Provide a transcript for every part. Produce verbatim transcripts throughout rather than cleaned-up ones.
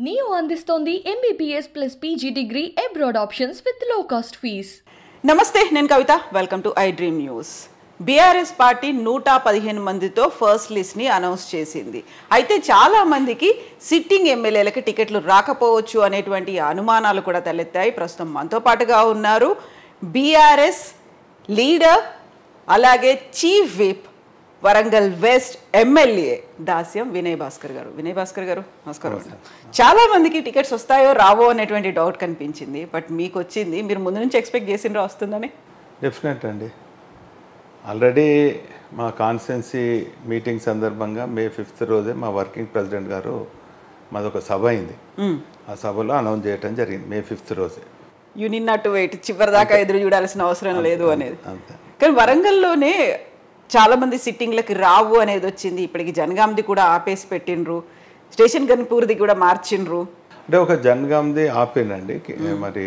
Neo అందిస్తోంది MBBS plus PG degree abroad options with low cost fees. నమస్తే, నేను Kavitha. Welcome to I dream news. BRS party నూట పదిహేను మందితో ఫస్ట్ లిస్ట్ని అనౌన్స్ చేసింది. అయితే చాలామందికి సిట్టింగ్ ఎమ్మెల్యేలకి టికెట్లు రాకపోవచ్చు అనేటువంటి అనుమానాలు కూడా తలెత్తాయి. ప్రస్తుతం మనతో పాటుగా ఉన్నారు బీఆర్ఎస్ లీడర్, అలాగే chief whip, Warangal west MLA Dasyam Vinay Bhaskar గారు. వినయ్ భాస్కర్ గారు నమస్కారం. చాలా మందికి టికెట్స్ వస్తాయో రావో అనేటువంటి డౌట్ కనిపించింది, బట్ మీకు వచ్చింది. మీరు ముందు నుంచి ఎక్స్పెక్ట్ చేసిండ్రా వస్తుందని? డెఫినెట్ అండి. ఆల్రెడీ మా కాన్స్టిట్యున్సీ మీటింగ్ సందర్భంగా మే ఫిఫ్త్ రోజే మా వర్కింగ్ ప్రెసిడెంట్ గారు మాదొక సభ అయింది. ఆ సభలో అనౌన్స్ చేయడం జరిగింది మే ఫిఫ్త్ రోజే. You need not to wait, చివరి దాకా ఎదురు చూడాల్సిన అవసరం లేదు అనేది. కానీ వరంగల్లోనే చాలా మంది సిట్టింగ్లకి రావు అనేది వచ్చింది. ఇప్పటికి జనగాంది కూడా ఆపేసి పెట్టిండ్రు, స్టేషన్ గన్పూర్ది కూడా మార్చిండ్రు. అంటే ఒక జనగాంది ఆపేనండి. మరి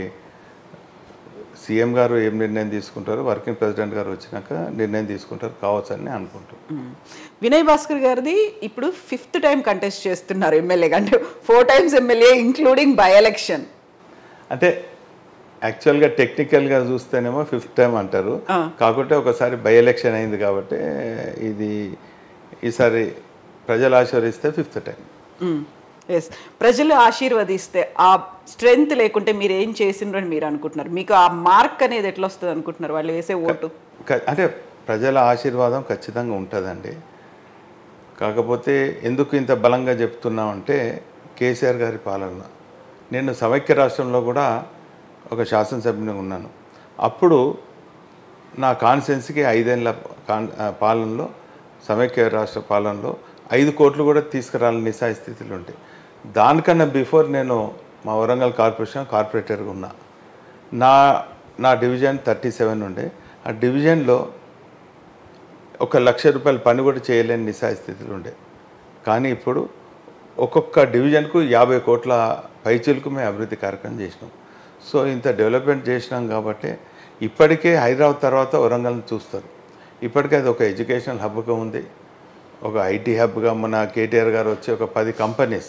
సీఎం గారు ఏం నిర్ణయం తీసుకుంటారో వర్కింగ్ ప్రెసిడెంట్ గారు వచ్చినాక నిర్ణయం తీసుకుంటారు కావచ్చు అని అనుకుంటారు. వినయ్ భాస్కర్ గారిది ఇప్పుడు ఫిఫ్త్ టైం కంటెస్ట్ చేస్తున్నారు ఎమ్మెల్యేగా, అంటే four times MLA including by election. అంటే యాక్చువల్గా టెక్నికల్గా చూస్తేనేమో ఫిఫ్త్ టైం అంటారు, కాకుంటే ఒకసారి బై ఎలక్షన్ అయింది కాబట్టి ఇది ఈసారి ప్రజలు ఆశీర్వదిస్తే ఫిఫ్త్ టైం. ఎస్, ప్రజలు ఆశీర్వదిస్తే ఆ స్ట్రెంగ్త్ లేకుంటే మీరు ఏం చేసిండ్రు అని మీరు అనుకుంటున్నారు? మీకు ఆ మార్క్ అనేది ఎట్లా వస్తుంది అనుకుంటున్నారు వాళ్ళు వేసే ఓటు? అంటే ప్రజల ఆశీర్వాదం ఖచ్చితంగా ఉంటుందండి. కాకపోతే ఎందుకు ఇంత బలంగా చెప్తున్నామంటే కేసీఆర్ గారి పాలన. నేను సమైక్య రాష్ట్రంలో కూడా ఒక శాసనసభ్యుని ఉన్నాను. అప్పుడు నా కాన్స్టిట్యున్సీకి ఐదేళ్ళ కాన్ పాలనలో సమైక్య రాష్ట్ర పాలనలో ఐదు కోట్లు కూడా తీసుకురాలని నిస్సాయ స్థితిలో ఉంటాయి. దానికన్నా బిఫోర్ నేను మా వరంగల్ కార్పొరేషన్ కార్పొరేటర్గా ఉన్నా. నా నా డివిజన్ థర్టీ సెవెన్ ఉండే. ఆ డివిజన్లో ఒక లక్ష రూపాయల పని కూడా చేయలేని నిస్సాయ స్థితిలో ఉండే. కానీ ఇప్పుడు ఒక్కొక్క డివిజన్కు యాభై కోట్ల పైచీలకు మేము అభివృద్ధి కార్యక్రమం చేసినాం. సో ఇంత డెవలప్మెంట్ చేసినాం కాబట్టి ఇప్పటికే హైదరాబాద్ తర్వాత వరంగల్ని చూస్తారు. ఇప్పటికే అది ఒక ఎడ్యుకేషనల్ హబ్గా ఉంది, ఒక ఐటీ హబ్గా. మన కేటీఆర్ గారు వచ్చి ఒక పది కంపెనీస్,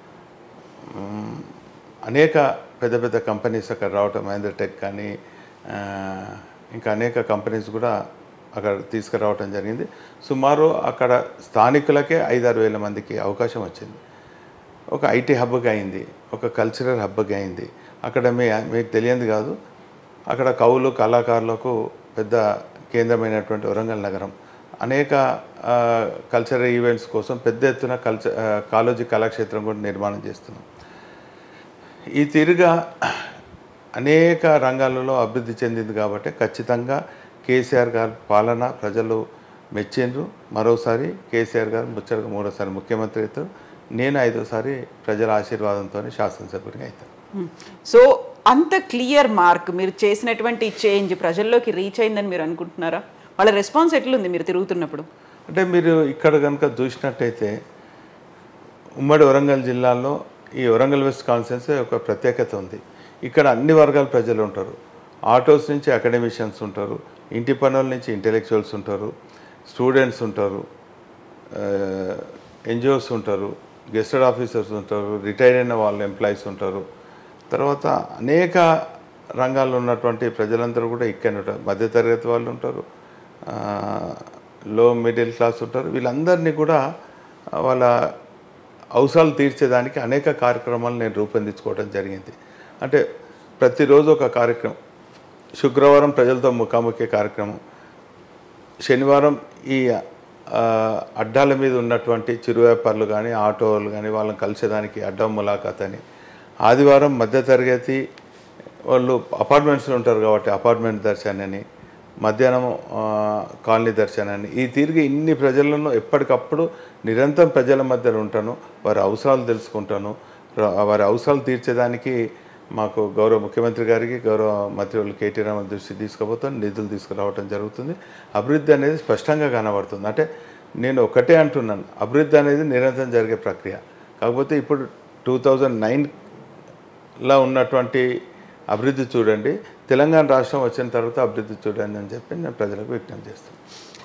అనేక పెద్ద పెద్ద కంపెనీస్ అక్కడ రావటం, మహేంద్ర టెక్ కానీ ఇంకా అనేక కంపెనీస్ కూడా అక్కడ తీసుకురావటం జరిగింది. సుమారు అక్కడ స్థానికులకే ఐదారు వేల మందికి అవకాశం వచ్చింది. ఒక ఐటీ హబ్గా అయింది, ఒక కల్చరల్ హబ్గా అయింది. అక్కడ మీ మీకు తెలియదు కాదు, అక్కడ కవులు కళాకారులకు పెద్ద కేంద్రమైనటువంటి వరంగల్ నగరం. అనేక కల్చరల్ ఈవెంట్స్ కోసం పెద్ద ఎత్తున కల్చర్ కాలేజీ కళాక్షేత్రం కూడా నిర్మాణం చేస్తున్నాం. ఈ తీరుగా అనేక రంగాలలో అభివృద్ధి చెందింది కాబట్టి ఖచ్చితంగా కేసీఆర్ గారి పాలన ప్రజలు మెచ్చిండ్రు. మరోసారి కేసీఆర్ గారు ముచ్చటగా మూడోసారి ముఖ్యమంత్రి అవుతారు. నేను ఐదోసారి ప్రజల ఆశీర్వాదంతో శాసనసభ్యుడిగా అవుతాను. సో అంత క్లియర్ మార్క్ మీరు చేసినటువంటి చేంజ్ ప్రజల్లోకి రీచ్ అయిందని మీరు అనుకుంటున్నారా? వాళ్ళ రెస్పాన్స్ ఎట్లుంది మీరు తిరుగుతున్నప్పుడు? అంటే మీరు ఇక్కడ కనుక చూసినట్టయితే ఉమ్మడి వరంగల్ జిల్లాలో ఈ వరంగల్ వెస్ట్ కాన్స్టిట్యున్సీ ఒక ప్రత్యేకత ఉంది. ఇక్కడ అన్ని వర్గాల ప్రజలు ఉంటారు. ఆటోస్ నుంచి అకాడమిషియన్స్ ఉంటారు, ఇంటి పనుల నుంచి ఇంటెలెక్చువల్స్ ఉంటారు, స్టూడెంట్స్ ఉంటారు, ఎన్జిఓస్ ఉంటారు, గెస్టెడ్ ఆఫీసర్స్ ఉంటారు, రిటైర్ అయిన వాళ్ళ ఎంప్లాయీస్ ఉంటారు. తర్వాత అనేక రంగాల్లో ఉన్నటువంటి ప్రజలందరూ కూడా ఇక్కడ ఉంటారు. మధ్యతరగతి వాళ్ళు ఉంటారు, లో మిడిల్ క్లాస్ ఉంటారు. వీళ్ళందరినీ కూడా వాళ్ళ అవసరాలు తీర్చేదానికి అనేక కార్యక్రమాలు నేను రూపొందించుకోవడం జరిగింది. అంటే ప్రతిరోజు ఒక కార్యక్రమం. శుక్రవారం ప్రజలతో ముఖాముఖి కార్యక్రమం, శనివారం ఈ అడ్డాల మీద ఉన్నటువంటి చిరు వ్యాపారులు కానీ ఆటోలు కానీ వాళ్ళని కలిసేదానికి అడ్డా ములాఖాత్ అని, ఆదివారం మధ్యతరగతి వాళ్ళు అపార్ట్మెంట్స్లో ఉంటారు కాబట్టి అపార్ట్మెంట్ దర్శనాన్ని, మధ్యాహ్నం కాలనీ దర్శనాన్ని, ఈ తిరిగి ఇన్ని ప్రజలను ఎప్పటికప్పుడు నిరంతరం ప్రజల మధ్యలో ఉంటాను, వారి అవసరాలు తెలుసుకుంటాను. వారి అవసరాలు తీర్చేదానికి మాకు గౌరవ ముఖ్యమంత్రి గారికి గౌరవ మంత్రులు కేటీ రామారావు దృష్టి తీసుకుపోతాను, నిధులు తీసుకురావడం జరుగుతుంది. అభివృద్ధి అనేది స్పష్టంగా కనబడుతుంది. అంటే నేను ఒకటే అంటున్నాను, అభివృద్ధి అనేది నిరంతరం జరిగే ప్రక్రియ. కాకపోతే ఇప్పుడు టూ థౌజండ్ నైన్లో ఉన్నటువంటి అభివృద్ధి చూడండి, తెలంగాణ రాష్ట్రం వచ్చిన తర్వాత అభివృద్ధి చూడండి అని చెప్పి నేను ప్రజలకు విజ్ఞప్తి చేస్తాను.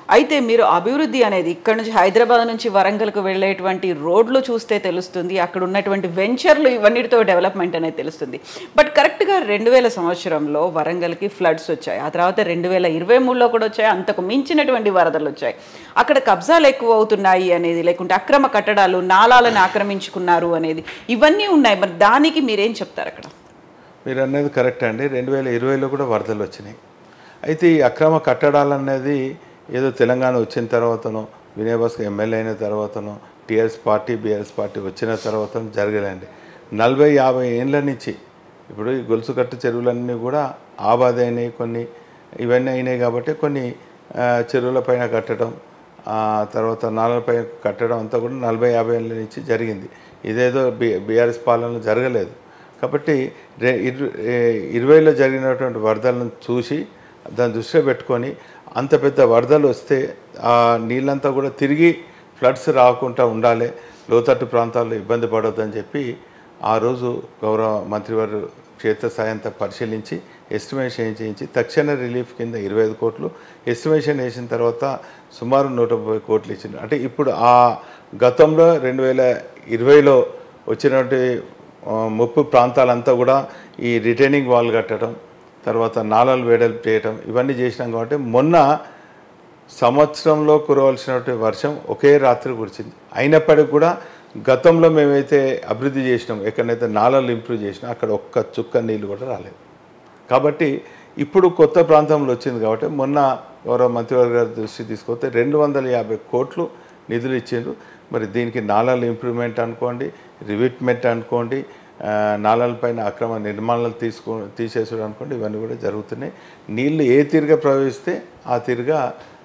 అయితే మీరు అభివృద్ధి అనేది ఇక్కడ నుంచి హైదరాబాద్ నుంచి వరంగల్కు వెళ్ళేటువంటి రోడ్లు చూస్తే తెలుస్తుంది, అక్కడ ఉన్నటువంటి వెంచర్లు ఇవన్నిటితో డెవలప్మెంట్ అనేది తెలుస్తుంది. బట్ కరెక్ట్గా రెండు వేల సంవత్సరంలో వరంగల్కి ఫ్లడ్స్ వచ్చాయి, ఆ తర్వాత రెండు వేల ఇరవై మూడులో కూడా వచ్చాయి, అంతకు మించినటువంటి వరదలు వచ్చాయి. అక్కడ కబ్జాలు ఎక్కువ అవుతున్నాయి అనేది, లేకుంటే అక్రమ కట్టడాలు నాలాలను ఆక్రమించుకున్నారు అనేది ఇవన్నీ ఉన్నాయి. మరి దానికి మీరేం చెప్తారు? అక్కడ మీరు అనేది కరెక్ట్ అండి. రెండు వేల ఇరవైలో కూడా వరదలు వచ్చినాయి. అయితే ఈ అక్రమ కట్టడాలు అనేది ఏదో తెలంగాణ వచ్చిన తర్వాతనో, వినయ్ భాస్కర్ ఎమ్మెల్యే అయిన తర్వాతనో, టీఆర్ఎస్ పార్టీ బీఆర్ఎస్ పార్టీ వచ్చిన తర్వాత జరగలేండి. నలభై యాభై ఏళ్ళ నుంచి ఇప్పుడు ఈ గొలుసు కట్టు చెరువులన్నీ కూడా ఆబాద్ అయినాయి, కొన్ని ఇవన్నీ అయినాయి. కాబట్టి కొన్ని చెరువుల పైన కట్టడం, తర్వాత నాలుగుపై కట్టడం అంతా కూడా నలభై యాభై ఏళ్ళ నుంచి జరిగింది. ఇదేదో బి బీఆర్ఎస్ పాలనలో జరగలేదు. కాబట్టి రే ఇరవైలో జరిగినటువంటి వరదలను చూసి దాన్ని దృష్టిలో పెట్టుకొని అంత పెద్ద వరదలు వస్తే ఆ నీళ్ళంతా కూడా తిరిగి ఫ్లడ్స్ రాకుండా ఉండాలి, లోతట్టు ప్రాంతాల్లో ఇబ్బంది పడొద్దని చెప్పి ఆ రోజు గౌరవ మంత్రివారు క్షేత్రస్థాయి పరిశీలించి ఎస్టిమేషన్ చేయించి తక్షణ రిలీఫ్ కింద ఇరవై ఐదు కోట్లు ఎస్టిమేషన్ వేసిన తర్వాత సుమారు నూట ముప్పై కోట్లు ఇచ్చింది. అంటే ఇప్పుడు ఆ గతంలో రెండు వేల ఇరవైలో వచ్చినటువంటి ముప్పు ప్రాంతాలంతా కూడా ఈ రిటైనింగ్ వాల్ కట్టడం, తర్వాత నాళాలు వెడల్పు చేయటం ఇవన్నీ చేసినాం. కాబట్టి మొన్న సంవత్సరంలో కురవలసినటువంటి వర్షం ఒకే రాత్రి కురిచింది. అయినప్పటికీ కూడా గతంలో మేమైతే అభివృద్ధి చేసినాం, ఎక్కడైతే నాళాలు ఇంప్రూవ్ చేసినా అక్కడ ఒక్క చుక్క నీళ్ళు కూడా రాలేదు. కాబట్టి ఇప్పుడు కొత్త ప్రాంతంలో వచ్చింది. కాబట్టి మొన్న గౌరవ మంత్రివర్గ గారి దృష్టి తీసుకొస్తే రెండు వందల యాభై కోట్లు నిధులు ఇచ్చిండ్రు. మరి దీనికి నాళాలు ఇంప్రూవ్మెంట్ అనుకోండి, రివిట్మెంట్ అనుకోండి, నాళాలపైన అక్రమ నిర్మాణాలు తీసుకో తీసేసడం అనుకోండి, ఇవన్నీ కూడా జరుగుతున్నాయి. నీళ్ళు ఏ తీరుగా ప్రవహిస్తే ఆ తీరుగా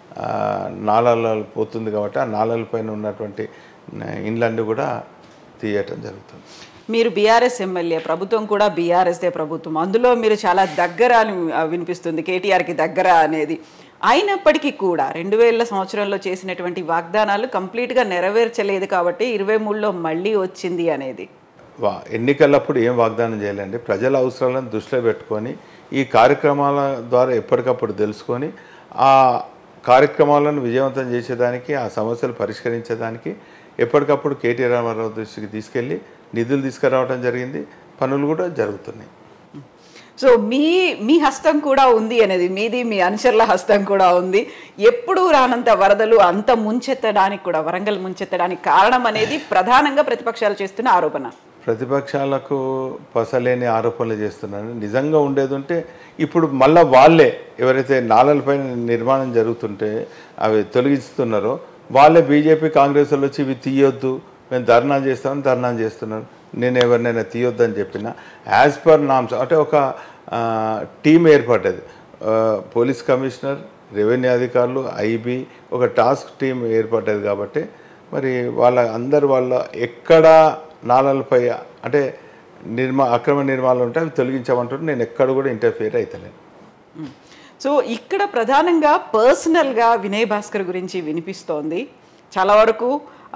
నాళాలు పోతుంది. కాబట్టి ఆ నాళాలపైన ఉన్నటువంటి ఇండ్లన్నీ కూడా తీయటం జరుగుతుంది. మీరు బీఆర్ఎస్ ఎమ్మెల్యే, ప్రభుత్వం కూడా బీఆర్ఎస్దే ప్రభుత్వం, అందులో మీరు చాలా దగ్గర అని వినిపిస్తుంది, కేటీఆర్కి దగ్గర అనేది. అయినప్పటికీ కూడా రెండు వేల సంవత్సరంలో చేసినటువంటి వాగ్దానాలు కంప్లీట్గా నెరవేర్చలేదు. కాబట్టి ఇరవై మూడులో మళ్ళీ వచ్చింది అనేది. వా ఎన్నికలప్పుడు ఏం వాగ్దానం చేయాలండి, ప్రజల అవసరాలను దృష్టిలో పెట్టుకొని ఈ కార్యక్రమాల ద్వారా ఎప్పటికప్పుడు తెలుసుకొని ఆ కార్యక్రమాలను విజయవంతం చేసేదానికి, ఆ సమస్యలు పరిష్కరించేదానికి ఎప్పటికప్పుడు కేటీ రామారావు దృష్టికి తీసుకెళ్ళి నిధులు తీసుకురావడం జరిగింది. పనులు కూడా జరుగుతున్నాయి. సో మీ మీ హస్తం కూడా ఉంది అనేది, మీది మీ అనుచరుల హస్తం కూడా ఉంది. ఎప్పుడు రానంత వరదలు అంత ముంచెత్తడానికి కూడా, వరంగల్ ముంచెత్తడానికి కారణం అనేది ప్రధానంగా ప్రతిపక్షాలు చేస్తున్న ఆరోపణ. ప్రతిపక్షాలకు పసలేని ఆరోపణలు చేస్తున్నారు. నిజంగా ఉండేది ఉంటే ఇప్పుడు మళ్ళీ వాళ్ళే ఎవరైతే నాళాలపైన నిర్మాణం జరుగుతుంటే అవి తొలగిస్తున్నారో వాళ్ళే బీజేపీ కాంగ్రెస్ వాళ్ళు వచ్చి ఇవి తీయొద్దు, మేము ధర్నా చేస్తామని ధర్నా చేస్తున్నారు. నేను ఎవరినైనా తీయొద్దని చెప్పిన యాజ్ పర్ నామ్స్ అంటే ఒక టీం ఏర్పడ్డది. పోలీస్ కమిషనర్, రెవెన్యూ అధికారులు, ఐబీ ఒక టాస్క్ టీం ఏర్పడ్డది. కాబట్టి మరి వాళ్ళ అందరు వాళ్ళ ఎక్కడ నాళాలపై అంటే నిర్మా అక్రమ నిర్మాణాలు ఉంటే అవి తొలగించమంటారు. నేను ఎక్కడ కూడా ఇంటర్ఫియర్ అవుతలేను. సో ఇక్కడ ప్రధానంగా పర్సనల్గా వినయ్ భాస్కర్ గురించి వినిపిస్తోంది. చాలా వరకు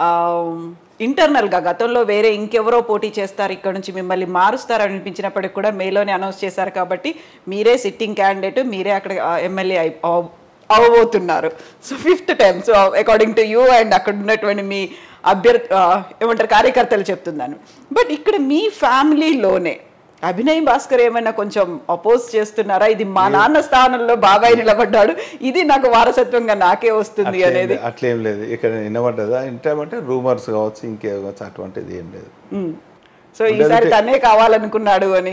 ఇంటర్నల్గా గతంలో వేరే ఇంకెవరో పోటీ చేస్తారు, ఇక్కడ నుంచి మిమ్మల్ని మారుస్తారు అనిపించినప్పటికి కూడా మేలోనే అనౌన్స్ చేశారు. కాబట్టి మీరే సిట్టింగ్ క్యాండిడేట్, మీరే అక్కడ ఎమ్మెల్యే అయి అవ్వబోతున్నారు. So fifth time. So according to you and అక్కడ ఉన్నటువంటి మీ అభ్యర్థి ఏమంటారు కార్యకర్తలు చెప్తున్నాను. బట్ ఇక్కడ మీ ఫ్యామిలీలోనే అభినయ్ భాస్కర్ ఏమైనా కొంచెం అపోజ్ చేస్తున్నారా? ఇది మా నాన్న స్థానంలో బాబాయ్ నిలబడ్డాడు, ఇది నాకు వారసత్వంగా నాకే వస్తుంది అనేది. అట్లేం లేదు. ఇక్కడ వినబడ్డదా ఇంటేమంటే రూమర్స్ కావచ్చు, ఇంకే కావచ్చు, అటువంటిది ఏం లేదు. సో ఈసారి తనే కావాలనుకున్నాడు అని.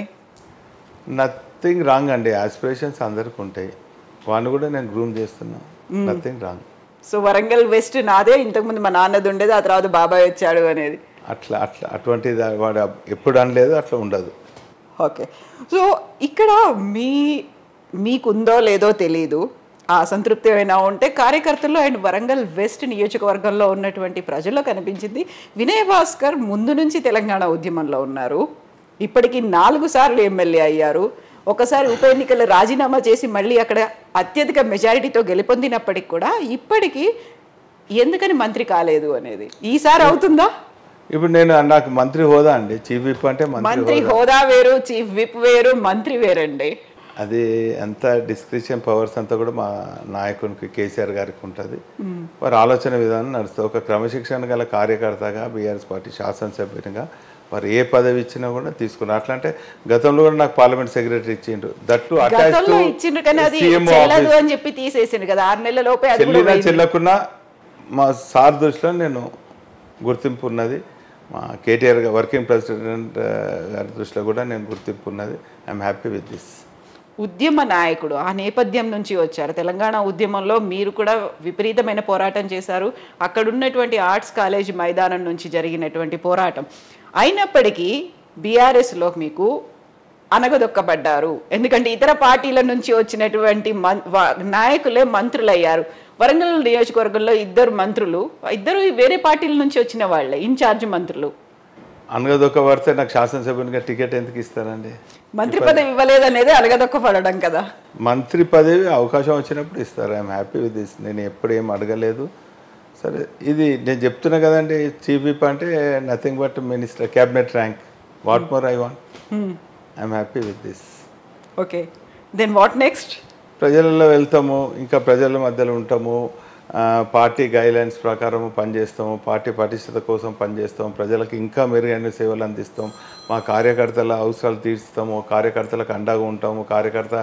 నథింగ్ రాంగ్ అండి. ఆస్పిరేషన్స్ అందరికి ఉంటాయి, వాడిని కూడా నేను గ్రూమ్ చేస్తున్నా. Nothing wrong. So Warangal west నాదే, ఇంతకుముందు మా నాన్నది ఉండేది, ఆ తర్వాత బాబాయ్ వచ్చాడు అనేది. అట్లా అట్లా అటువంటిది వాడు ఎప్పుడు అనలేదు, అట్లా ఉండదు. ఓకే. సో ఇక్కడ మీ మీకుందో లేదో తెలీదు, ఆ అసంతృప్తి ఏమైనా ఉంటే కార్యకర్తల్లో అండ్ వరంగల్ వెస్ట్ నియోజకవర్గంలో ఉన్నటువంటి ప్రజల్లో కనిపించింది. వినయ్ భాస్కర్ ముందు నుంచి తెలంగాణ ఉద్యమంలో ఉన్నారు, ఇప్పటికీ నాలుగు సార్లు ఎమ్మెల్యే అయ్యారు, ఒకసారి ఉప ఎన్నికలు రాజీనామా చేసి మళ్ళీ అక్కడ అత్యధిక మెజారిటీతో గెలుపొందినప్పటికి కూడా ఇప్పటికీ ఎందుకని మంత్రి కాలేదు అనేది. ఈసారి అవుతుందా? ఇప్పుడు నేను నాకు మంత్రి హోదా అండి, చీఫ్ విప్ అంటే మంత్రి హోదా వేరు, చీఫ్ విప్ వేరు, మంత్రి వేరండి. అది అంత డిస్క్రిప్షన్ పవర్స్ అంతా కూడా మా నాయకునికి కేసీఆర్ గారికి ఉంటుంది. వారి ఆలోచన విధానం నడుస్తుంది. ఒక క్రమశిక్షణ గల కార్యకర్తగా బీఆర్ఎస్ పార్టీ శాసనసభ్యునిగా వారు ఏ పదవి ఇచ్చినా కూడా తీసుకున్నారు. అట్లా అంటే గతంలో కూడా నాకు పార్లమెంట్ సెక్రటరీ ఇచ్చిండ్రు, దట్టు చెల్లినా చెల్లకున్నా మా సార్ దృష్టిలో నేను గుర్తింపు ఉన్నది. మా కేటీఆర్ గారు వర్కింగ్ ప్రెసిడెంట్ గారి దృష్టిలో కూడా నేను గుర్తింపు ఉన్నది. I'm happy with this. ఉద్యమ నాయకుడు, ఆ నేపథ్యం నుంచి వచ్చారు. తెలంగాణ ఉద్యమంలో మీరు కూడా విపరీతమైన పోరాటం చేశారు. అక్కడ ఉన్నటువంటి ఆర్ట్స్ కాలేజ్ మైదానం నుంచి జరిగినటువంటి పోరాటం అయినప్పటికీ బీఆర్ఎస్లో మీకు అనగదొక్కబడ్డారు. ఎందుకంటే ఇతర పార్టీల నుంచి వచ్చినటువంటి నాయకులే మంత్రులయ్యారు. వరంగల్ నియోజకవర్గంలో ఇద్దరు మంత్రులు, ఇద్దరు వేరే పార్టీల నుంచి వచ్చిన వాళ్ళే ఇన్ఛార్జ్ మంత్రులు. అనగదొక్కబడితే నాకు శాసనసభ్యునిగా టికెట్ ఎందుకు ఇస్తారండి? మంత్రి పదవి ఇవ్వలేదనేది అనగదొక్కబడడం కదా. మంత్రి పదవి అవకాశం వచ్చినప్పుడు ఇస్తారు. I'm happy with this. నేను ఎప్పుడు ఏం అడగలేదు. సరే, ఇది నేను చెప్తున్నా కదండి, చీఫ్ విప్ అంటే nothing but minister, cabinet rank. What more I want. I'm happy with this. Okay, then what next? ప్రజలలో వెళ్తాము, ఇంకా ప్రజల మధ్యలో ఉంటాము, పార్టీ గైడ్లైన్స్ ప్రకారం పనిచేస్తాము, పార్టీ పటిష్టత కోసం పనిచేస్తాము, ప్రజలకు ఇంకా మెరుగైన సేవలు అందిస్తాం, మా కార్యకర్తల అవసరాలు తీర్చుతాము, కార్యకర్తలకు అండగా ఉంటాము, కార్యకర్త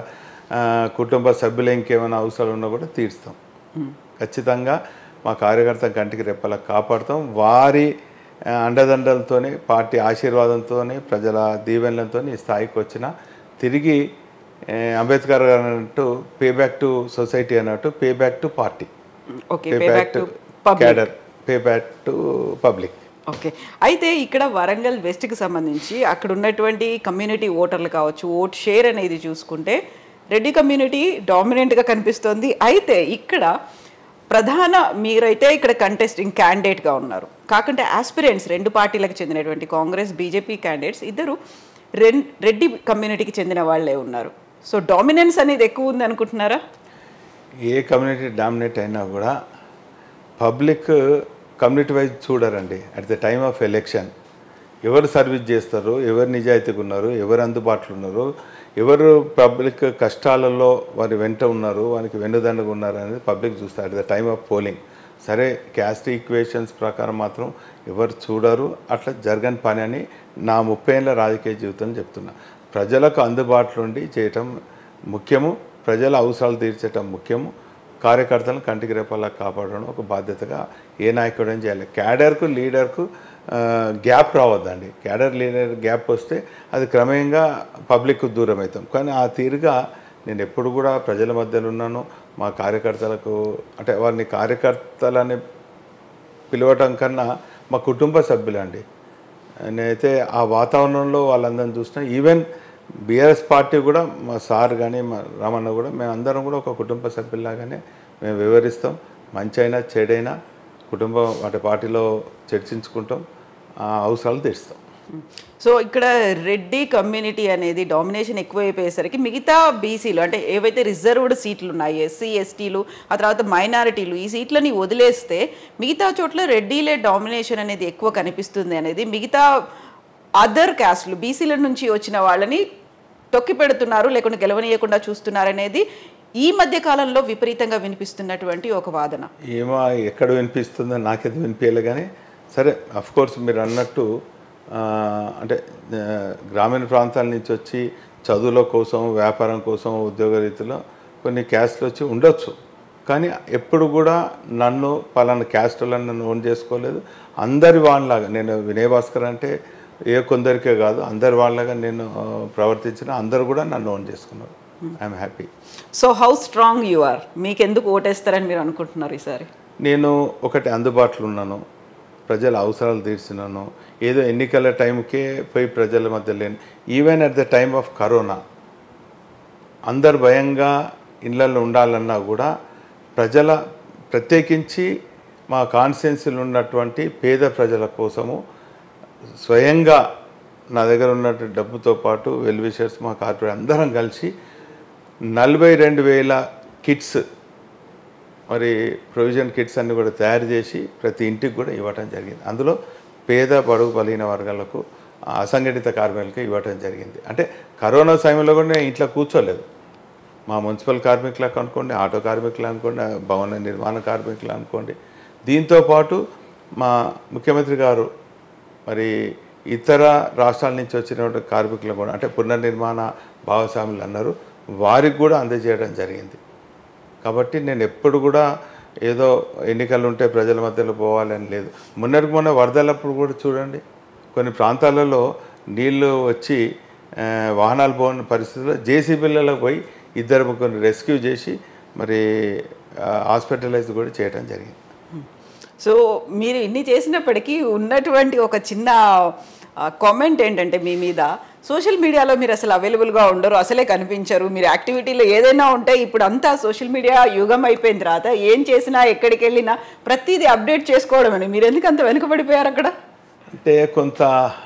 కుటుంబ సభ్యులు ఇంకేమైనా అవసరాలు ఉన్నా కూడా తీర్చుతాం. ఖచ్చితంగా మా కార్యకర్త కంటికి రెప్పలా కాపాడుతాం. వారి అండదండలతోనే, పార్టీ ఆశీర్వాదంతోనే, ప్రజల దీవెనలతో ఈ స్థాయికి వచ్చిన తిరిగి అంబేద్కర్ గారు అన్నట్టు పే బ్యాక్ టు సొసైటీ అన్నట్టు pay back to party, pay back to cadre, pay back to public. Okay, అయితే ఇక్కడ వరంగల్ వెస్ట్కి సంబంధించి అక్కడ ఉన్నటువంటి కమ్యూనిటీ ఓటర్లు కావచ్చు, ఓట్ షేర్ అనేది చూసుకుంటే రెడ్డి కమ్యూనిటీ డామినెంట్గా కనిపిస్తుంది. అయితే ఇక్కడ ప్రధాన మీరైతే ఇక్కడ కంటెస్టింగ్ క్యాండిడేట్గా ఉన్నారు, కాకుంటే ఆస్పిరెంట్స్ రెండు పార్టీలకు చెందినటువంటి కాంగ్రెస్ బీజేపీ క్యాండిడేట్స్ ఇద్దరు రెన్ రెడ్డి కమ్యూనిటీకి చెందిన వాళ్ళే ఉన్నారు. సో డామినెన్స్ అనేది ఎక్కువ ఉంది అనుకుంటున్నారా? ఏ కమ్యూనిటీ డామినేట్ అయినా కూడా పబ్లిక్ కమ్యూనిటీ వైజ్ చూడరండి. At the time of election ఎవరు సర్వీస్ చేస్తారు, ఎవరు నిజాయితీగా ఉన్నారు, ఎవరు అందుబాటులో ఉన్నారు, ఎవరు పబ్లిక్ కష్టాలలో వారి వెంట ఉన్నారు, వారికి వెన్నుదండగా ఉన్నారు అనేది పబ్లిక్ చూస్తారు at the time of polling. సరే, క్యాస్ట్ ఈక్వేషన్స్ ప్రకారం మాత్రం ఎవరు చూడరు. అట్లా జరగని పని అని నా ముప్పై ఏళ్ళ రాజకీయ జీవితం చెప్తున్నా. ప్రజలకు అందుబాటులో ఉండి చేయటం ముఖ్యము, ప్రజల అవసరాలు తీర్చడం ముఖ్యము, కార్యకర్తలను కంటికి రెప్పలా కాపాడడం ఒక బాధ్యతగా ఏ నాయకుడని చేయాలి. క్యాడర్కు లీడర్కు గ్యాప్ రావద్దండి. క్యాడర్ లీడర్ గ్యాప్ వస్తే అది క్రమేణంగా పబ్లిక్ దూరం అవుతాం. కానీ ఆ తీరుగా నేను ఎప్పుడు కూడా ప్రజల మధ్యలో ఉన్నాను. మా కార్యకర్తలకు అంటే వారిని కార్యకర్తలని పిలవటం కన్నా మా కుటుంబ సభ్యులండి. నేనైతే ఆ వాతావరణంలో వాళ్ళందరినీ చూసినా. ఈవెన్ బీఆర్ఎస్ పార్టీ కూడా మా సార్ కానీ మా రామన్న కూడా మేమందరం కూడా ఒక కుటుంబ సభ్యుల్లాగానే మేము వివరిస్తాం. మంచి అయినా చెడైనా కుటుంబం వాటి పార్టీలో చర్చించుకుంటాం, అవసరాలు తీరుస్తాం. సో ఇక్కడ రెడ్డి కమ్యూనిటీ అనేది డామినేషన్ ఎక్కువైపోయేసరికి మిగతా బీసీలు అంటే ఏవైతే రిజర్వ్డ్ సీట్లు ఉన్నాయి, ఎస్సీ ఎస్టీలు, ఆ తర్వాత మైనారిటీలు, ఈ సీట్లని వదిలేస్తే మిగతా చోట్ల రెడ్డిలే డామినేషన్ అనేది ఎక్కువ కనిపిస్తుంది అనేది మిగతా అదర్ క్యాస్ట్లు బీసీల నుంచి వచ్చిన వాళ్ళని తొక్కి పెడుతున్నారు, లేకుండా గెలవనీయకుండా చూస్తున్నారు అనేది ఈ మధ్య కాలంలో విపరీతంగా వినిపిస్తున్నటువంటి ఒక వాదన. ఏమో ఎక్కడ వినిపిస్తుందో నాకైతే వినిపించలే. కానీ సరే, అఫ్కోర్స్ మీరు అన్నట్టు అంటే గ్రామీణ ప్రాంతాల నుంచి వచ్చి చదువుల కోసం, వ్యాపారం కోసం, ఉద్యోగ రీతిలో కొన్ని క్యాస్ట్లు వచ్చి ఉండొచ్చు. కానీ ఎప్పుడు కూడా నన్ను పలానా క్యాస్ట్లను నన్ను ఓన్ చేసుకోలేదు. అందరి వాళ్ళలాగా నేను వినయ్ భాస్కర్ అంటే ఏ కొందరికే కాదు, అందరి వాళ్ళగా నేను ప్రవర్తించిన అందరు కూడా నన్ను ఓన్ చేసుకున్నారు. I'm happy. So how strong you are? మీకు ఎందుకు ఓటేస్తారని మీరు అనుకుంటున్నారు ఈసారి? నేను ఒకటి అందుబాటులో ఉన్నాను, ప్రజల అవసరాలు తీర్చినాను. ఏదో ఎన్నికల టైంకే పోయి ప్రజల మధ్య లేను. Even at the time of corona అందరు భయంగా ఇళ్ళల్లో ఉండాలన్నా కూడా ప్రజల ప్రత్యేకించి మా కాన్స్టిట్యున్సీలో ఉన్నటువంటి పేద ప్రజల కోసము స్వయంగా నా దగ్గర ఉన్నటువంటి డబ్బుతో పాటు వెల్ విషర్స్ మా కార్పొరేట్ అందరం కలిసి నలభై రెండు వేల కిట్స్ మరి ప్రొవిజన్ కిట్స్ అన్నీ కూడా తయారు చేసి ప్రతి ఇంటికి కూడా ఇవ్వటం జరిగింది. అందులో పేద బడుగు బలహీన వర్గాలకు, అసంఘటిత కార్మికులకు ఇవ్వటం జరిగింది. అంటే కరోనా సమయంలో కూడా నేను ఇంట్లో కూర్చోలేదు, మా మున్సిపల్ కార్మికులకు అనుకోండి, ఆటో కార్మికులు అనుకోండి, భవన నిర్మాణ కార్మికులు అనుకోండి. దీంతోపాటు మా ముఖ్యమంత్రి గారు మరి ఇతర రాష్ట్రాల నుంచి వచ్చినటువంటి కార్మికులు కూడా అంటే పునర్నిర్మాణ భాగస్వాములు అన్నారు, వారికి కూడా అందజేయడం జరిగింది. కాబట్టి నేను ఎప్పుడు కూడా ఏదో ఎన్నికలు ఉంటే ప్రజల మధ్యలో పోవాలని లేదు. మొన్నటికి మొన్న వరదలప్పుడు కూడా చూడండి, కొన్ని ప్రాంతాలలో నీళ్లు వచ్చి వాహనాలు పోని పరిస్థితుల్లో జేసీబీలలో పోయి ఇద్దరు ముగ్గురు రెస్క్యూ చేసి మరి హాస్పిటలైజ్ కూడా చేయడం జరిగింది. సో మీరు ఇన్ని చేసినప్పటికీ ఉన్నటువంటి ఒక చిన్న కామెంట్ ఏంటంటే మీ మీద, సోషల్ మీడియాలో మీరు అసలు అవైలబుల్గా ఉండరు, అసలే కనిపించరు, మీరు యాక్టివిటీలో ఏదైనా ఉంటే ఇప్పుడు అంతా సోషల్ మీడియా యుగం అయిపోయిన తర్వాత ఏం చేసినా ఎక్కడికి వెళ్ళినా ప్రతిదీ అప్డేట్ చేసుకోవడం అని, మీరు ఎందుకు అంత వెనుకబడిపోయారు అక్కడ? అంటే కొంత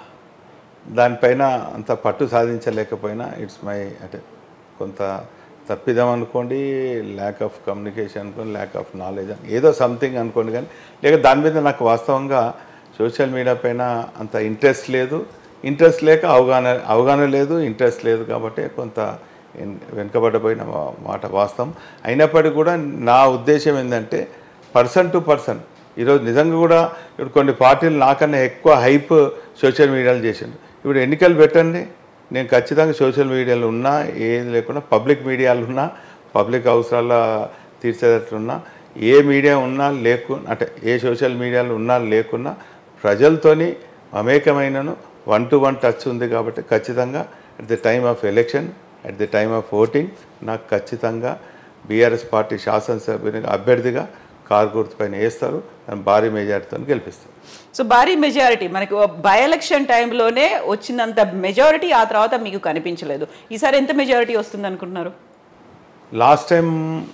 దానిపైన అంత పట్టు సాధించలేకపోయినా ఇట్స్ మై అంటే కొంత తప్పిదాం అనుకోండి, ల్యాక్ ఆఫ్ కమ్యూనికేషన్ అనుకోండి, ల్యాక్ ఆఫ్ నాలెడ్జ్ అని ఏదో సంథింగ్ అనుకోండి. కానీ లేక దాని మీద నాకు వాస్తవంగా సోషల్ మీడియా పైన అంత ఇంట్రెస్ట్ లేదు. ఇంట్రెస్ట్ లేక అవగాహన అవగాహన లేదు, ఇంట్రెస్ట్ లేదు. కాబట్టి కొంత వెనుకబడిపోయిన మాట వాస్తవం. అయినప్పటికీ కూడా నా ఉద్దేశం ఏంటంటే పర్సన్ టు పర్సన్ ఈరోజు నిజంగా కూడా ఇప్పుడు కొన్ని పార్టీలు నాకన్నా ఎక్కువ హైప్ సోషల్ మీడియాలో చేసిండు. ఇప్పుడు ఎన్నికలు పెట్టండి, నేను ఖచ్చితంగా సోషల్ మీడియాలో ఉన్నా, ఏది లేకుండా పబ్లిక్ మీడియాలో ఉన్నా, పబ్లిక్ అవసరాల తీర్చేటట్లున్నా, ఏ మీడియా ఉన్నా లేకు అంటే ఏ సోషల్ మీడియాలో ఉన్నా లేకున్నా ప్రజలతోని మమేకమైనను వన్ టు వన్ టచ్ ఉంది. కాబట్టి ఖచ్చితంగా at the time of election, at the time of voting నాకు ఖచ్చితంగా బీఆర్ఎస్ పార్టీ శాసనసభ్యునిగా అభ్యర్థిగా కారు గుర్తుపైన వేస్తారు, భారీ మెజారిటీతో గెలిపిస్తారు. సో భారీ మెజారిటీ మనకు బై ఎలక్షన్ టైంలోనే వచ్చినంత మెజారిటీ ఆ తర్వాత మీకు కనిపించలేదు. ఈసారి ఎంత మెజారిటీ వస్తుంది అనుకుంటున్నారు? లాస్ట్ టైం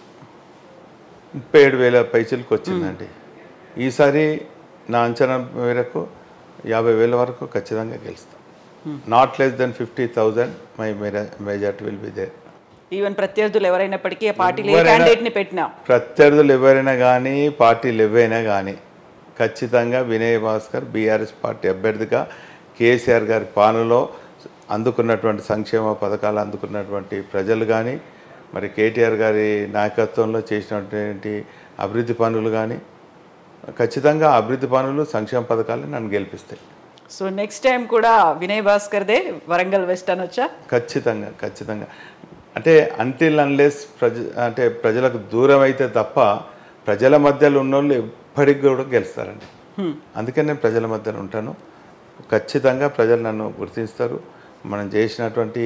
ముప్పై ఏడు వేల పైచలకు వచ్చిందండి. ఈసారి నా అంచనా మేరకు యాభై వేల వరకు ఖచ్చితంగా గెలుస్తాం. Not less than fifty thousand my majority will be there. Even ప్రత్యర్థులు ఎవరైనప్పటికీ పార్టీలు క్యాండిడేట్ని పెట్టినా ప్రత్యర్థులు ఎవరైనా కానీ పార్టీలు ఎవరైనా కానీ ఖచ్చితంగా వినయ్ భాస్కర్ బీఆర్ఎస్ పార్టీ అభ్యర్థిగా కేసీఆర్ గారి పాలనలో అందుకున్నటువంటి సంక్షేమ పథకాలు అందుకున్నటువంటి ప్రజలు కానీ మరి కేటీఆర్ గారి నాయకత్వంలో చేసినటువంటి అభివృద్ధి పనులు కానీ ఖచ్చితంగా అభివృద్ధి పనులు సంక్షేమ పథకాలు నన్ను గెలిపిస్తాయి. సో నెక్స్ట్ టైం కూడా వినయ్ భాస్కర్దే వరంగల్ వెస్ట్ అనొచ్చా? ఖచ్చితంగా ఖచ్చితంగా అంటే అంటిల్ అన్లెస్ ప్రజ అంటే ప్రజలకు దూరం అయితే తప్ప ప్రజల మధ్యలో ఉన్నోళ్ళు ఎప్పటికి కూడా గెలుస్తారండి. అందుకని నేను ప్రజల మధ్యలో ఉంటాను. ఖచ్చితంగా ప్రజలు నన్ను గుర్తిస్తారు. మనం చేసినటువంటి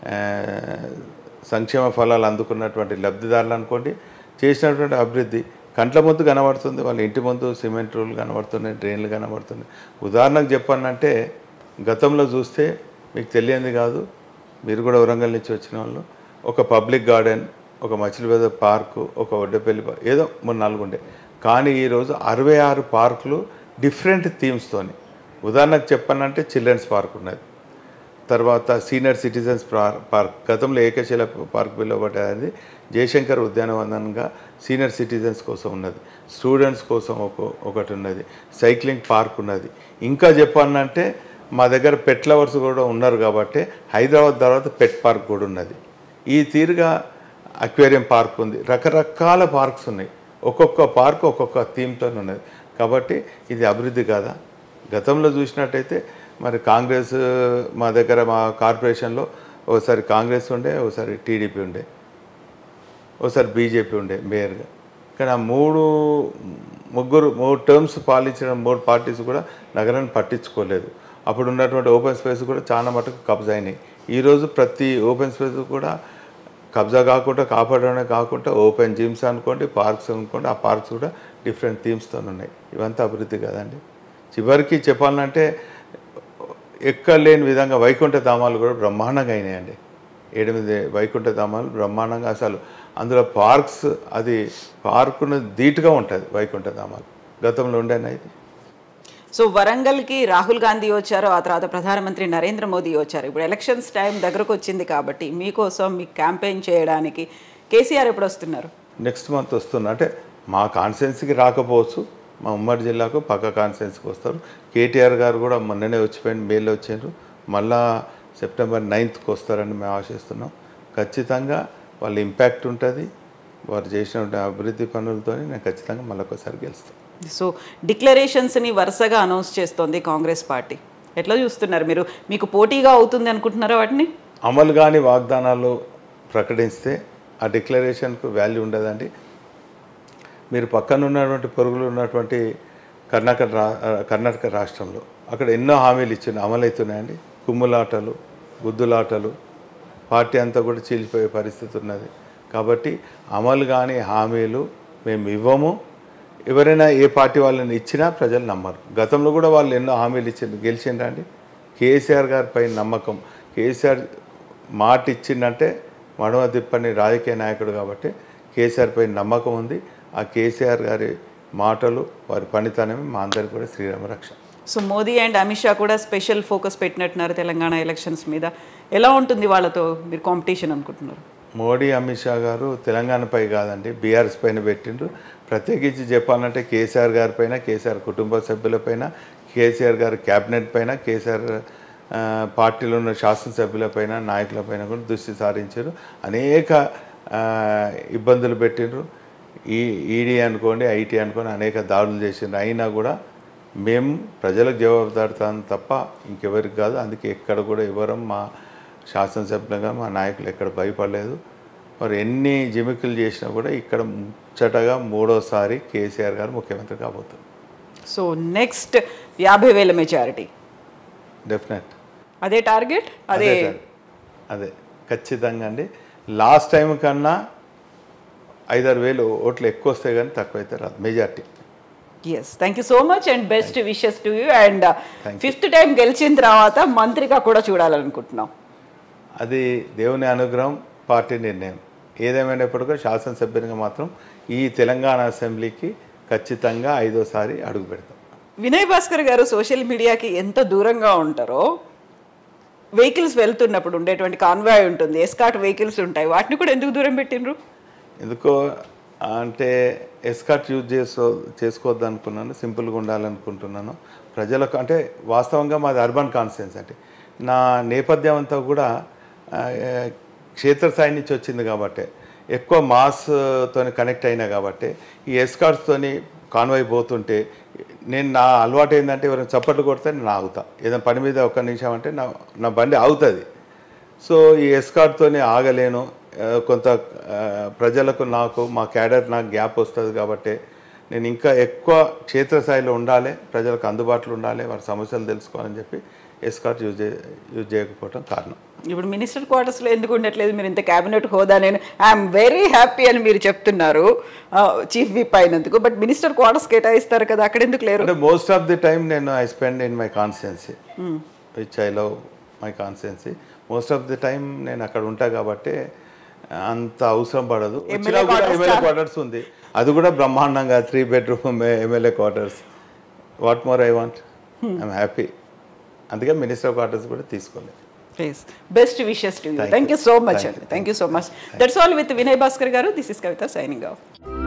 సంక్షేమ ఫలాలు అందుకున్నటువంటి లబ్ధిదారులు అనుకోండి, చేసినటువంటి అభివృద్ధి కంట్ల ముందు కనబడుతుంది. వాళ్ళ ఇంటి ముందు సిమెంట్ రోడ్లు కనబడుతున్నాయి, డ్రైన్లు కనబడుతున్నాయి. ఉదాహరణకు చెప్పానంటే గతంలో చూస్తే మీకు తెలియంది కాదు, మీరు కూడా వరంగల్ నుంచి వచ్చిన వాళ్ళు, ఒక పబ్లిక్ గార్డెన్, ఒక మచిలీపేట పార్కు, ఒక ఒడ్డపల్లి పార్క్ ఏదో మూడు నాలుగు ఉండే. కానీ ఈరోజు అరవై ఆరు పార్కులు డిఫరెంట్ థీమ్స్తోని. ఉదాహరణకు చెప్పానంటే చిల్డ్రన్స్ పార్క్ ఉన్నది, తర్వాత సీనియర్ సిటిజన్స్ పార్క్, గతంలో ఏకశిల పార్క్ పిలువబడ్డది, జయశంకర్ ఉద్యానవనంగా సీనియర్ సిటిజన్స్ కోసం ఉన్నది, స్టూడెంట్స్ కోసం ఒక ఒకటి ఉన్నది, సైక్లింగ్ పార్క్ ఉన్నది. ఇంకా చెప్పాలంటే మా దగ్గర పెట్ లవర్స్ కూడా ఉన్నారు కాబట్టి హైదరాబాద్ తర్వాత పెట్ పార్క్ కూడా ఉన్నది. ఈ తీరుగా అక్వేరియం పార్క్ ఉంది, రకరకాల పార్క్స్ ఉన్నాయి. ఒక్కొక్క పార్క్ ఒక్కొక్క థీమ్తో ఉన్నది. కాబట్టి ఇది అభివృద్ధి కాదా? గతంలో చూసినట్టయితే మరి కాంగ్రెస్ మా దగ్గర మా కార్పొరేషన్లో ఒకసారి కాంగ్రెస్ ఉండే, ఒకసారి టీడీపీ ఉండే, ఒకసారి బీజేపీ ఉండే మేయర్గా. కానీ ఆ మూడు ముగ్గురు మూడు టర్మ్స్ పాలించిన మూడు పార్టీస్ కూడా నగరాన్ని పట్టించుకోలేదు. అప్పుడు ఉన్నటువంటి ఓపెన్ స్పేస్ కూడా చాలా మటుకు కబ్జా అయినాయి. ఈరోజు ప్రతి ఓపెన్ స్పేస్ కూడా కబ్జా కాకుండా కాపాడమే కాకుండా ఓపెన్ జిమ్స్ అనుకోండి, పార్క్స్ అనుకోండి, ఆ పార్క్స్ కూడా డిఫరెంట్ థీమ్స్తో ఉన్నాయి. ఇవంతా అభివృద్ధి కదండి. చివరికి చెప్పాలంటే ఎక్కలేని విధంగా వైకుంఠ ధామాలు కూడా బ్రహ్మాండంగా అయినాయండి. ఎనిమిది వైకుంఠ ధామాలు బ్రహ్మాండంగా, అసలు అందులో పార్క్స్ అది పార్కును ధీటుగా ఉంటుంది వైకుంఠ ధామాలు. గతంలో ఉండేనా ఇది? సో వరంగల్కి రాహుల్ గాంధీ వచ్చారు, ఆ తర్వాత ప్రధానమంత్రి నరేంద్ర మోదీ వచ్చారు. ఇప్పుడు ఎలక్షన్స్ టైం దగ్గరకు వచ్చింది కాబట్టి మీకోసం మీకు క్యాంపెయిన్ చేయడానికి కేసీఆర్ ఎప్పుడు వస్తున్నారు? నెక్స్ట్ మంత్ వస్తున్నా. అంటే మా కాన్స్టిట్యున్సీకి రాకపోవచ్చు, మా ఉమ్మడి జిల్లాకు పక్క కాన్స్టిట్యున్సీకి వస్తారు. కేటీఆర్ గారు కూడా మొన్ననే వచ్చిపోయింది, మేలో వచ్చారు, మళ్ళా సెప్టెంబర్ నైన్త్కి వస్తారని మేము ఆశిస్తున్నాం. ఖచ్చితంగా వాళ్ళ ఇంపాక్ట్ ఉంటుంది, వారు చేసిన అభివృద్ధి పనులతో నేను ఖచ్చితంగా మళ్ళొకసారి గెలుస్తాను. సో డిక్లరేషన్స్ని వరుసగా అనౌన్స్ చేస్తోంది కాంగ్రెస్ పార్టీ. ఎట్లా చూస్తున్నారు మీరు? మీకు పోటీగా అవుతుంది అనుకుంటున్నారా వాటిని? అమలు కాని వాగ్దానాలు ప్రకటిస్తే ఆ డిక్లరేషన్కు వాల్యూ ఉండదండి. మీరు పక్కన ఉన్నటువంటి పొరుగులు ఉన్నటువంటి కర్ణాటక రా కర్ణాటక రాష్ట్రంలో అక్కడ ఎన్నో హామీలు ఇచ్చిన అమలు అవుతున్నాయండి. కుమ్ములాటలు, గుద్దులాటలు, పార్టీ అంతా కూడా చీలిపోయే పరిస్థితి ఉన్నది. కాబట్టి అమలు కాని హామీలు మేము ఇవ్వము. ఎవరైనా ఏ పార్టీ వాళ్ళని ఇచ్చినా ప్రజలు నమ్మరు. గతంలో కూడా వాళ్ళు ఎన్నో హామీలు ఇచ్చిండ్రు, గెలిచిండ్రండి. కేసీఆర్ గారిపై నమ్మకం, కేసీఆర్ మాట ఇచ్చిందంటే మడమ తిప్పని రాజకీయ నాయకుడు కాబట్టి కేసీఆర్ పై నమ్మకం ఉంది. ఆ కేసీఆర్ గారి మాటలు, వారి పనితనమే మా అందరికి కూడా శ్రీరామ రక్ష. సో మోదీ అండ్ అమిత్ షా కూడా స్పెషల్ ఫోకస్ పెట్టినట్టున్నారు తెలంగాణ ఎలక్షన్స్ మీద. ఎలా ఉంటుంది వాళ్ళతో మీరు కాంపిటీషన్ అనుకుంటున్నారు? మోడీ అమిత్ షా గారు తెలంగాణపై కాదండి, బీఆర్ఎస్ పైన పెట్టిండ్రు. ప్రత్యేకించి చెప్పాలంటే కేసీఆర్ గారి పైన, కేసీఆర్ కుటుంబ సభ్యులపైన, కేసీఆర్ గారి క్యాబినెట్ పైన, కేసీఆర్ పార్టీలో ఉన్న శాసనసభ్యులపైన, నాయకులపైన కూడా దృష్టి సారించారు. అనేక ఇబ్బందులు పెట్టిండ్రు. ఈ ఈడీ అనుకోండి, ఐటీ అనుకోండి, అనేక దాడులు చేసిండ్రు. అయినా కూడా మేము ప్రజలకు జవాబుదారుతాం తప్ప ఇంకెవరికి కాదు. అందుకే ఎక్కడ కూడా ఎవరం మా శాసనసభ్యులుగా మా నాయకులు ఎక్కడ భయపడలేదు. మరి ఎన్ని జిమికులు చేసినా కూడా ఇక్కడ ముచ్చటగా మూడోసారి కేసీఆర్ గారు ముఖ్యమంత్రి కాబోతున్నారు. సో నెక్స్ట్ యాభై వేల మెజారిటీ డెఫినెట్ అదే టార్గెట్. అదే అదే ఖచ్చితంగా అండి. లాస్ట్ టైం కన్నా ఐదారు వేలు ఓట్లు ఎక్కువ వస్తాయి కానీ తక్కువ అయితే రాదు majority. Yes, thank you so much and best wishes to you. And fifth time గెలిచిన తర్వాత మంత్రిగా కూడా చూడాలనుకుంటున్నాం. అది దేవుని అనుగ్రహం, పార్టీ నిర్ణయం. ఏదేమైనప్పటికీ శాసనసభ్యునిగా మాత్రం ఈ తెలంగాణ అసెంబ్లీకి ఖచ్చితంగా ఐదోసారి అడుగు పెడతాం. వినయ్ భాస్కర్ గారు సోషల్ మీడియాకి ఎంత దూరంగా ఉంటారో, వెహికల్స్ వెళ్తున్నప్పుడు ఉండేటువంటి కాన్వాయ్ ఉంటుంది, ఎస్కాట్ వెహికల్స్ ఉంటాయి, వాటిని కూడా ఎందుకు దూరం పెట్టిండ్రు? ఎందుకో అంటే ఎస్కాట్ యూజ్ చేసుకో చేసుకోవద్దు అనుకున్నాను, సింపుల్గా ఉండాలనుకుంటున్నాను ప్రజలకు. అంటే వాస్తవంగా మాది అర్బన్ కాన్స్టిట్యున్సీ. అంటే నా నేపథ్యం అంతా కూడా క్షేత్రస్థాయి నుంచి వచ్చింది కాబట్టి, ఎక్కువ మాస్తోని కనెక్ట్ అయినా కాబట్టి ఈ ఎస్కాట్స్తోని కాన్వాయ్ పోతుంటే నేను నా అలవాటు ఏంటంటే ఎవరైనా చప్పట్లు కొడితే నేను ఆగుతా. ఏదైనా పని మీద ఒక్క నిమిషం అంటే నా నా బండి ఆగుతుంది. సో ఈ ఎస్కాట్తోని ఆగలేను. కొంత ప్రజలకు, నాకు, మా క్యాడర్ నాకు గ్యాప్ వస్తుంది కాబట్టి నేను ఇంకా ఎక్కువ క్షేత్రస్థాయిలో ఉండాలి, ప్రజలకు అందుబాటులో ఉండాలి, వారి సమస్యలు తెలుసుకోవాలని చెప్పి ఎస్కాట్ యూజ్ యూజ్ చేయకపోవడం కారణం. ఇప్పుడు మినిస్టర్ క్వార్టర్స్లో ఎందుకు ఉండట్లేదు? మీరు ఇంత క్యాబినెట్ హోదా, నేను ఐఎమ్ వెరీ హ్యాపీ అని మీరు చెప్తున్నారు చీఫ్ విప్ అయినందుకు, బట్ మినిస్టర్ క్వార్టర్స్ కేటాయిస్తారు కదా, అక్కడ ఎందుకు లేరు? అంటే మోస్ట్ ఆఫ్ ది టైమ్ నేను I spend in my constituency which I love my constituency. Most of the time నేను అక్కడ ఉంటా కాబట్టి అంత అవసరం పడదు. ఎమ్మెల్యే క్వార్టర్స్ ఉంది, అది కూడా బ్రహ్మాండంగా three bedroom MLA quarters. What more I want, I'm happy. అందుకే మినిస్టర్ క్వార్టర్స్ కూడా తీసుకోలేదు. Best wishes to you. Thank you so much అండి. Thank you so much. That's all with Vinay Bhaskar garu. This is Kavitha signing of.